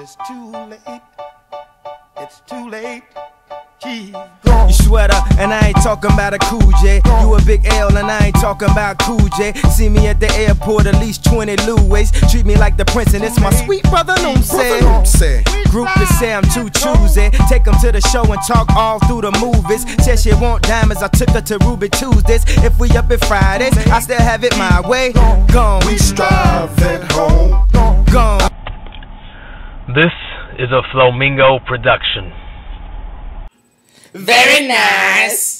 it's too late. It's too late. He's gone. You sweater, and I ain't talking about a Cool J. You a big L, and I ain't talking about Cool J. See me at the airport, at least 20 Louis. Treat me like the prince, and it's my sweet brother, no say. Groupies say I'm too choosy. Take them to the show and talk all through the movies. Said she want diamonds, I took her to Ruby Tuesdays. If we up at Fridays, I still have it my way. Gone. We strive at home. Gone. This is a Flamingo production. Very nice.